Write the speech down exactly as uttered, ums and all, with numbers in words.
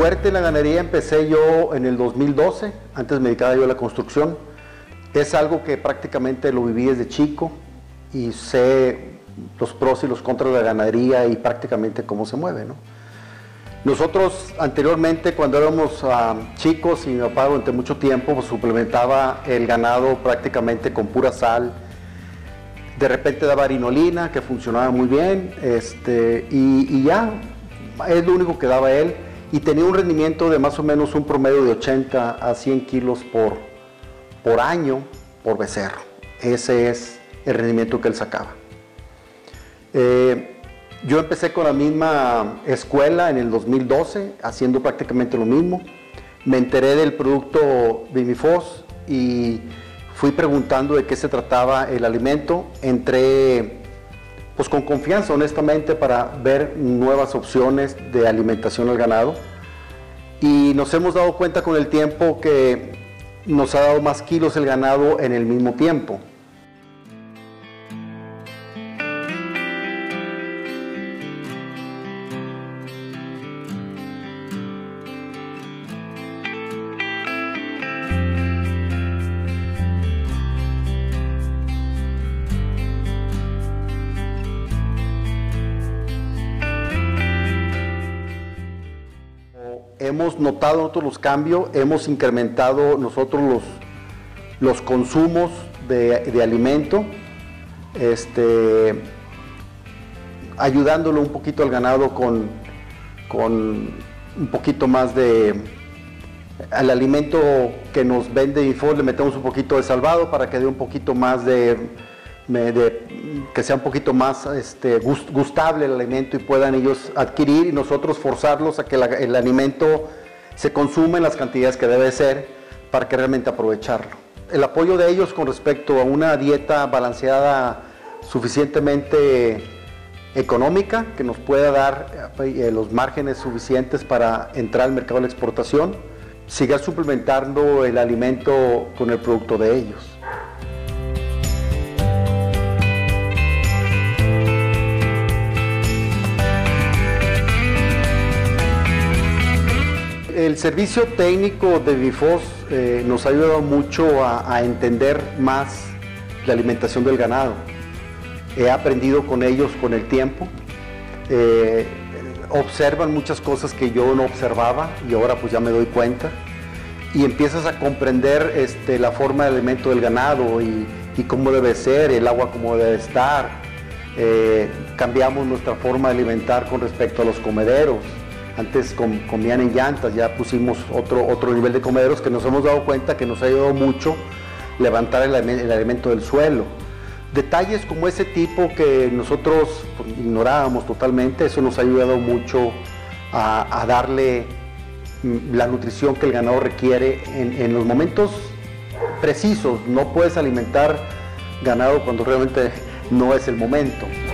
Fuerte en la ganadería empecé yo en el dos mil doce, antes me dedicaba yo a la construcción. Es algo que prácticamente lo viví desde chico y sé los pros y los contras de la ganadería y prácticamente cómo se mueve, ¿no? Nosotros anteriormente, cuando éramos uh, chicos y mi papá durante mucho tiempo pues, suplementaba el ganado prácticamente con pura sal. De repente daba arinolina, que funcionaba muy bien, este, y, y ya, es lo único que daba él. Y tenía un rendimiento de más o menos un promedio de ochenta a cien kilos por, por año por becerro. Ese es el rendimiento que él sacaba. Eh, yo empecé con la misma escuela en el dos mil doce, haciendo prácticamente lo mismo. Me enteré del producto Vimifos y fui preguntando de qué se trataba el alimento. Entré pues con confianza, honestamente, para ver nuevas opciones de alimentación al ganado. Y nos hemos dado cuenta con el tiempo que nos ha dado más kilos el ganado en el mismo tiempo. Hemos notado nosotros los cambios, hemos incrementado nosotros los, los consumos de, de alimento, este, ayudándolo un poquito al ganado con, con un poquito más de, al alimento que nos vende Vimifos le metemos un poquito de salvado para que dé un poquito más de, de que sea un poquito más este, gustable el alimento y puedan ellos adquirir y nosotros forzarlos a que la, el alimento se consuma en las cantidades que debe ser para que realmente aprovecharlo. El apoyo de ellos con respecto a una dieta balanceada suficientemente económica que nos pueda dar eh, los márgenes suficientes para entrar al mercado de la exportación, siga suplementando el alimento con el producto de ellos. El servicio técnico de Vimifos eh, nos ha ayudado mucho a, a entender más la alimentación del ganado. He aprendido con ellos con el tiempo. Eh, observan muchas cosas que yo no observaba y ahora pues ya me doy cuenta. Y empiezas a comprender este, la forma de alimento del ganado y, y cómo debe ser, el agua cómo debe estar. Eh, cambiamos nuestra forma de alimentar con respecto a los comederos. Antes com, comían en llantas, ya pusimos otro, otro nivel de comederos que nos hemos dado cuenta que nos ha ayudado mucho levantar el, el alimento del suelo. Detalles como ese tipo que nosotros pues, ignorábamos totalmente, eso nos ha ayudado mucho a, a darle la nutrición que el ganado requiere en, en los momentos precisos. No puedes alimentar ganado cuando realmente no es el momento.